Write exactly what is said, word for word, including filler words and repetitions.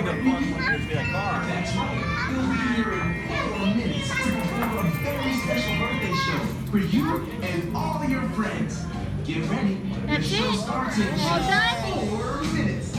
the fun one gives me a car. That's right. He'll be here in four minutes to perform a very special birthday show for you and all your friends. Get ready. That's the show it. starts in All just done? four minutes.